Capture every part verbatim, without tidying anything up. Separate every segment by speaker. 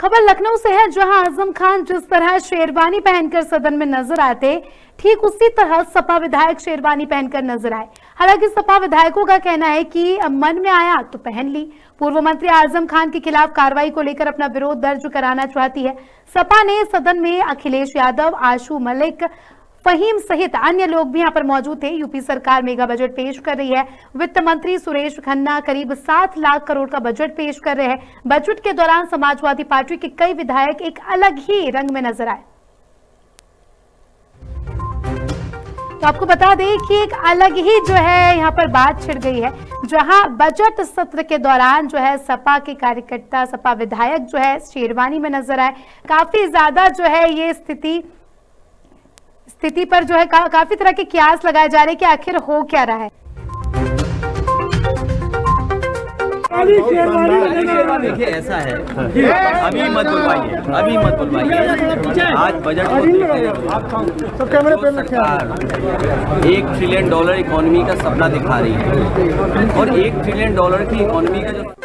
Speaker 1: खबर लखनऊ से है, जहां आजम खान जिस तरह शेरवानी पहनकर सदन में नजर आते, ठीक उसी तरह सपा विधायक शेरवानी पहनकर नजर आए। हालांकि सपा विधायकों का कहना है कि मन में आया तो पहन ली। पूर्व मंत्री आजम खान के खिलाफ कार्रवाई को लेकर अपना विरोध दर्ज कराना चाहती है। सपा ने सदन में अखिलेश यादव, आशू मलिक, फहीम सहित अन्य लोग भी यहां पर मौजूद थे। यूपी सरकार मेगा बजट पेश कर रही है। वित्त मंत्री सुरेश खन्ना करीब सात लाख करोड़ का बजट पेश कर रहे हैं। बजट के दौरान समाजवादी पार्टी के कई विधायक एक अलग ही रंग में नजर आए। तो आपको बता दें कि एक अलग ही जो है यहाँ पर बात छिड़ गई है, जहां बजट सत्र के दौरान जो है सपा के कार्यकर्ता, सपा विधायक जो है शेरवानी में नजर आए। काफी ज्यादा जो है ये स्थिति स्थिति पर जो है का, काफी तरह के कियास लगाए जा रहे हैं कि आखिर हो क्या रहा है।
Speaker 2: देखिए ऐसा है, अभी मत बुलवाइए, अभी मत बुलवाइए। आज बजट एक ट्रिलियन डॉलर इकोनॉमी का सपना दिखा रही है और एक ट्रिलियन डॉलर की इकोनॉमी का जो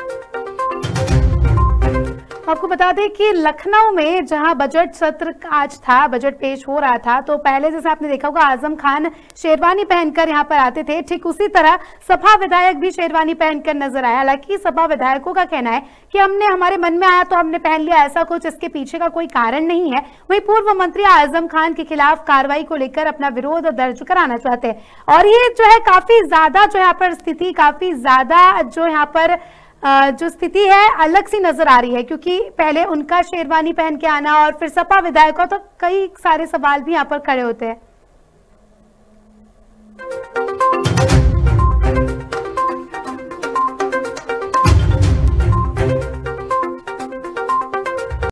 Speaker 1: आपको बता दें कि लखनऊ में जहां बजट सत्र आज था, बजट पेश हो रहा था, तो पहले जैसे आपने देखा होगा आजम खान शेरवानी पहनकर यहां पर आते थे, ठीक उसी तरह सपा विधायक भी शेरवानी पहनकर नजर आया। हालांकि सपा विधायकों का कहना है कि हमने हमारे मन में आया तो हमने पहन लिया, ऐसा कुछ इसके पीछे का कोई कारण नहीं है। वहीं पूर्व मंत्री आजम खान के खिलाफ कार्रवाई को लेकर अपना विरोध दर्ज कराना चाहते हैं। और ये जो है काफी ज्यादा जो यहाँ पर स्थिति काफी ज्यादा जो यहाँ पर जो स्थिति है अलग सी नजर आ रही है, क्योंकि पहले उनका शेरवानी पहन के आना और फिर सपा विधायकों तो कई सारे सवाल भी यहाँ पर खड़े होते हैं।